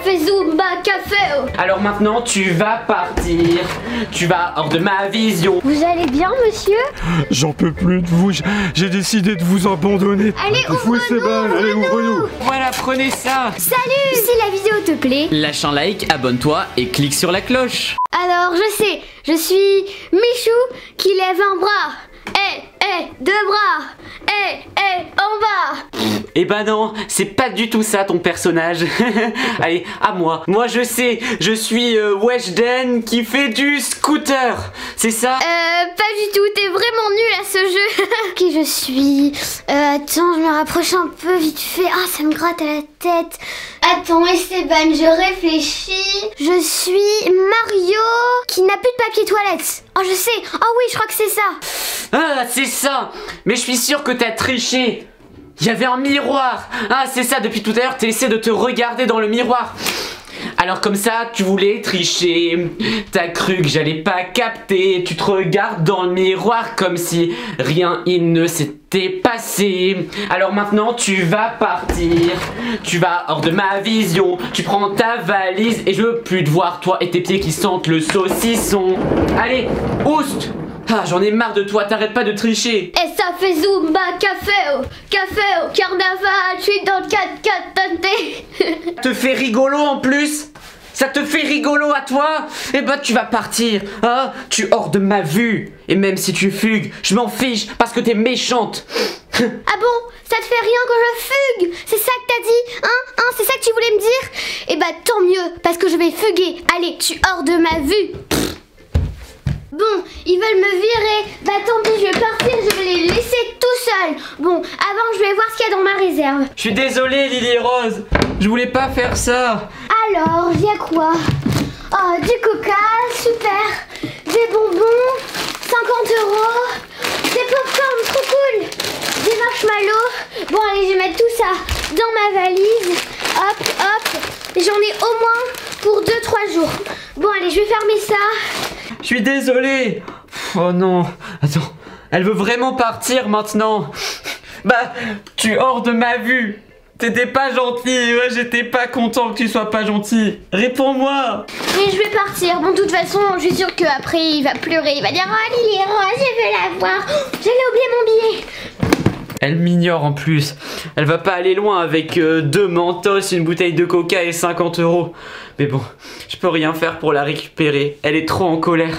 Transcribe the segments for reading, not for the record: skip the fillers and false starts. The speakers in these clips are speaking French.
fait Zumba Café. Alors maintenant, tu vas partir. Tu vas hors de ma vision. Vous allez bien, monsieur? J'en peux plus de vous, j'ai décidé de vous abandonner. Allez, ouvre-nous, allez, ouvre-nous. Voilà, prenez ça. Salut! Si la vidéo te plaît, Lâche un like, abonne-toi et clique sur la cloche. alors je sais, je suis Michou qui lève un bras. Deux bras. En bas. Eh ben non, c'est pas du tout ça ton personnage. Allez, à moi. Moi je sais, je suis Weshden qui fait du scooter. C'est ça? Pas du tout, t'es vraiment nul à ce jeu. Qui je suis? Attends, je me rapproche un peu vite fait. Ah, ça me gratte à la tête. Attends, Esteban, je réfléchis. Je suis Mario qui n'a plus de papier toilette. Oh, je sais. Oh oui, je crois que c'est ça. Ah, c'est ça. Mais je suis sûr que t'as triché. Il y avait un miroir. Ah, c'est ça, depuis tout à l'heure, t'essaies de te regarder dans le miroir. Alors comme ça, tu voulais tricher. T'as cru que j'allais pas capter. Tu te regardes dans le miroir comme si rien il ne s'était passé. Alors maintenant, tu vas partir. Tu vas hors de ma vision. Tu prends ta valise et je veux plus te voir, toi et tes pieds qui sentent le saucisson. Allez, oust. Ah, j'en ai marre de toi, t'arrêtes pas de tricher. Et ça fait Zumba Café au carnaval. Je suis dans le 4x4 Te fait rigolo en plus. Ça te fait rigolo à toi? Eh ben tu vas partir. Ah, tu hors de ma vue. Et même si tu fugues, je m'en fiche parce que t'es méchante. Ah bon? Ça te fait rien que je fugue? C'est ça que t'as dit? Hein? C'est ça que tu voulais me dire? Eh bah tant mieux, parce que je vais fuguer. Allez, tu hors de ma vue. Bon, ils veulent me virer. Bah tant pis, je vais partir, je vais les laisser tout seuls. Bon, avant je vais voir ce qu'il y a dans ma réserve. Je suis désolé Lily Rose. Je voulais pas faire ça. Alors, il y a quoi? Oh, du coca, super. Des bonbons, 50 €. Des popcorn, trop cool. Des marshmallows. Bon, allez, je vais mettre tout ça dans ma valise. Hop, hop. J'en ai au moins pour 2-3 jours. Bon, allez, je vais fermer ça. Je suis désolé. Oh non. Attends. Elle veut vraiment partir maintenant. Bah, tu hors de ma vue. T'étais pas gentil. Ouais, j'étais pas content que tu sois pas gentil. Réponds-moi. Mais je vais partir. Bon, de toute façon, je suis sûre qu'après, il va pleurer. Il va dire, oh, Lily Rose, je veux la voir. J'allais oublier mon billet. Elle m'ignore en plus. Elle va pas aller loin avec 2 Mentos, une bouteille de coca et 50 €. Mais bon, je peux rien faire pour la récupérer. Elle est trop en colère.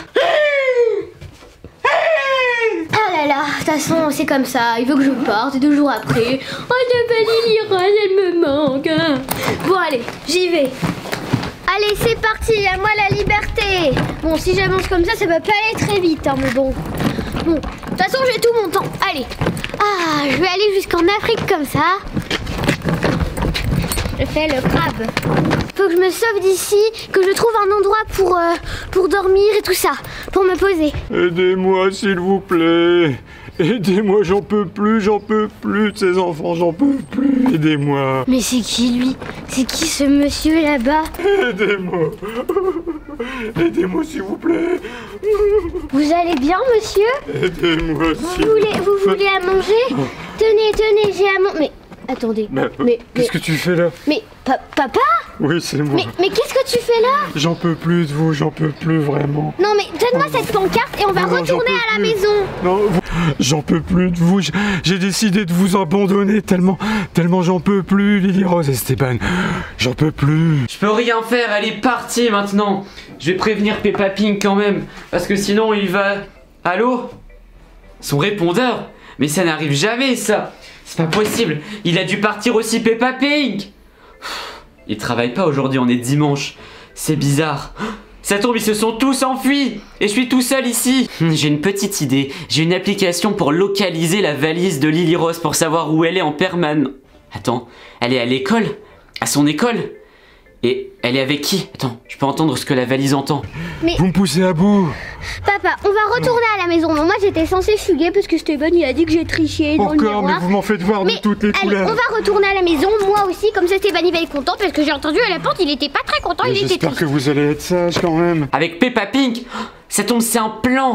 Oh là là, de toute façon, c'est comme ça. Il veut que je parte et 2 jours après. Oh, la belle Lily Rose, elle me manque. Bon, allez, j'y vais. Allez, c'est parti, à moi la liberté. Bon, si j'avance comme ça va pas aller très vite, hein, mais bon. Bon, de toute façon, j'ai tout mon temps. Allez. Ah, je vais aller jusqu'en Afrique comme ça. Je fais le crabe. Faut que je me sauve d'ici, que je trouve un endroit pour dormir et tout ça, pour me poser. Aidez-moi s'il vous plaît. Aidez-moi, j'en peux plus de ces enfants, j'en peux plus. Aidez-moi. Mais c'est qui lui? C'est qui ce monsieur là-bas? Aidez-moi. Aidez-moi s'il vous plaît. Vous allez bien, monsieur? Aidez-moi s'il Vous voulez à manger? Tenez, j'ai à manger. Mais attendez. Mais qu'est-ce que tu fais là? Mais papa? Oui, c'est moi. Mais qu'est-ce que tu fais là? J'en peux plus de vous, j'en peux plus vraiment. Non mais donne-moi cette pancarte et on va retourner à la maison. Non, j'en peux plus de vous. J'ai décidé de vous abandonner tellement j'en peux plus, Lily Rose et Esteban. J'en peux plus. Je peux rien faire, elle est partie maintenant. Je vais prévenir Peppa Pig quand même. Parce que sinon il va... Allô? Son répondeur? Mais ça n'arrive jamais ça. C'est pas possible. Il a dû partir aussi Peppa Pig. Il travaille pas aujourd'hui, on est dimanche. C'est bizarre. Ça tombe, ils se sont tous enfuis. Et je suis tout seul ici. J'ai une petite idée. J'ai une application pour localiser la valise de Lily Rose pour savoir où elle est en permanence. Attends, elle est à l'école? À son école? Et elle est avec qui? Attends, je peux entendre ce que la valise entend. Mais... Vous me poussez à bout. Papa, on va retourner à la maison. Moi j'étais censée fuguer parce que Esteban il a dit que j'ai triché dans le miroir. Encore, mais vous m'en faites voir de toutes les couleurs. On va retourner à la maison, moi aussi, comme ça Esteban il va être content parce que j'ai entendu à la porte, il était pas très content, il était triste. J'espère que vous allez être sage quand même. Avec Peppa Pig, ça tombe, c'est un plan.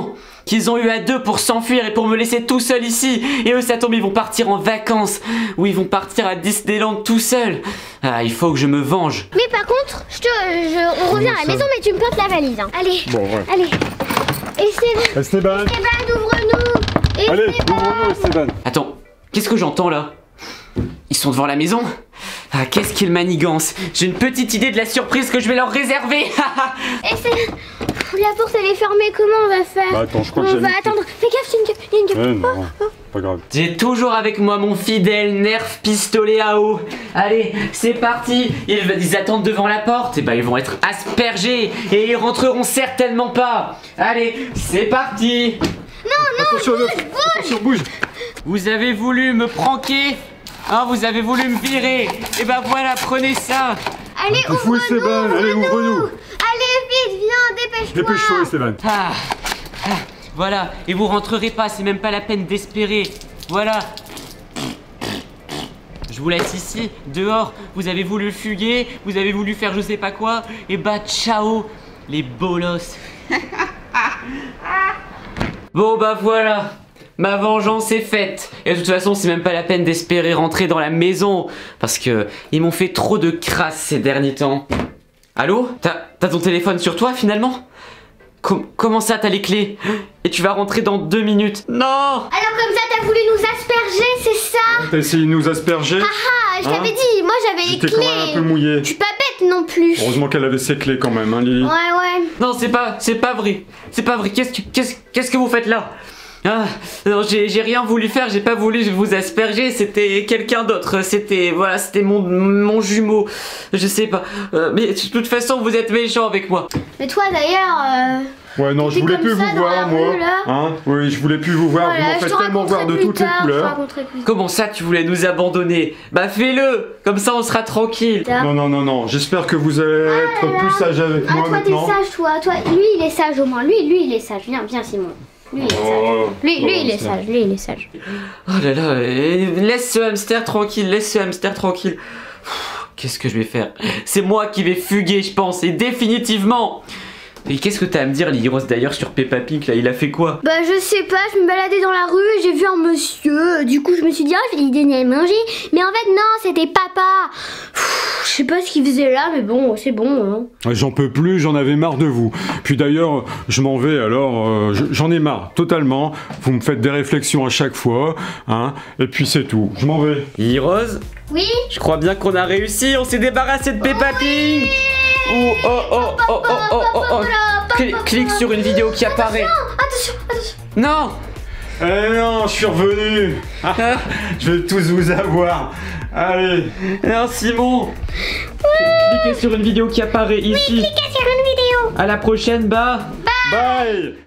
qu'ils ont eu à deux pour s'enfuir et pour me laisser tout seul ici. Et eux, ça tombe, ils vont partir en vacances. Ou ils vont partir à Disneyland tout seuls. Ah, il faut que je me venge. Mais par contre, on revient à la maison, mais tu me portes la valise. Hein. Allez, Bon, ouais. allez. Esteban, Esteban. ouvre-nous. Allez, ouvre-nous, Esteban. Attends, qu'est-ce que j'entends là? Ils sont devant la maison? Ah, qu'est-ce qu'ils manigancent? J'ai une petite idée de la surprise que je vais leur réserver. Esteban, la porte elle est fermée, comment on va faire? Bah attends, je crois que On j'ai va mis- attendre. Fais gaffe, il y a une gueule. Non, pas grave. J'ai toujours avec moi mon fidèle Nerf pistolet à eau. Allez, c'est parti. Ils attendent devant la porte. Et bah ils vont être aspergés. Et ils rentreront certainement pas. Allez, c'est parti. Attention, attention, bouge. Vous avez voulu me pranker, hein, vous avez voulu me virer. Et bah voilà, prenez ça. Allez, T'es fou, Esteban. Allez, ouvre-nous. Allez, vite, viens, dépêche-toi. Dépêche-toi, Esteban. Ah, voilà, et vous rentrerez pas, c'est même pas la peine d'espérer. Voilà. Je vous laisse ici, dehors. Vous avez voulu fuguer, vous avez voulu faire je sais pas quoi. Et bah ciao, les bolos. Bon bah voilà. Ma vengeance est faite. Et de toute façon, c'est même pas la peine d'espérer rentrer dans la maison. Parce que ils m'ont fait trop de crasse ces derniers temps. Allô? T'as ton téléphone sur toi finalement? Comment ça t'as les clés? Et tu vas rentrer dans 2 minutes. Non! Alors comme ça, t'as voulu nous asperger, c'est ça? T'as essayé de nous asperger? Ah, je t'avais dit, moi j'avais les J'étais clés. quand même un peu mouillé. Je suis pas bête non plus. Heureusement qu'elle avait ses clés quand même, hein, Lily. Ouais. Non, c'est pas vrai. C'est pas vrai. Qu'est-ce que vous faites là? Ah, non, j'ai rien voulu faire, j'ai pas voulu vous asperger, c'était quelqu'un d'autre, c'était mon jumeau, je sais pas. Mais de toute façon, vous êtes méchant avec moi. Mais toi d'ailleurs, Ouais, non, je t'es voulais comme plus ça vous dans la voir, moi. rue, là. Hein? Oui, je voulais plus vous voir. voilà, Vous m'en je te faites tellement voir de raconterai toutes plus les tard, je te couleurs. raconterai plus tard. Comment ça, tu voulais nous abandonner? Bah fais-le, comme ça on sera tranquille. Non. J'espère que vous allez être plus sage avec Ah, moi toi t'es maintenant. sage, toi. Lui il est sage au moins. Lui il est sage. Viens Simon. Lui il est sage. Oh, Lui oh, il est c'est- sage. Lui il est sage. Oh là là, laisse ce hamster tranquille, laisse ce hamster tranquille. Pff, qu'est-ce que je vais faire? C'est moi qui vais fuguer, je pense, et définitivement. Et qu'est-ce que t'as à me dire, Lily Rose, d'ailleurs, sur Peppa Pig, là, il a fait quoi? Bah je sais pas, je me baladais dans la rue et j'ai vu un monsieur. Du coup je me suis dit je vais lui donner à manger. Mais en fait non, c'était papa. Je sais pas ce qu'il faisait là, mais bon, c'est bon. Hein. J'en peux plus, j'en avais marre de vous. Puis d'ailleurs, je m'en vais alors, j'en ai marre, totalement. Vous me faites des réflexions à chaque fois, hein. Et puis c'est tout, je m'en vais. Lily Rose, Oui. je crois bien qu'on a réussi, on s'est débarrassé de Peppa Pig. Oh. Clique sur une vidéo qui apparaît. Attention. Non. Eh non, je suis revenu. Je vais tous vous avoir. Allez. Non, Simon. Cliquez sur une vidéo qui apparaît ici. Cliquez sur une vidéo. À la prochaine, bah. Bye.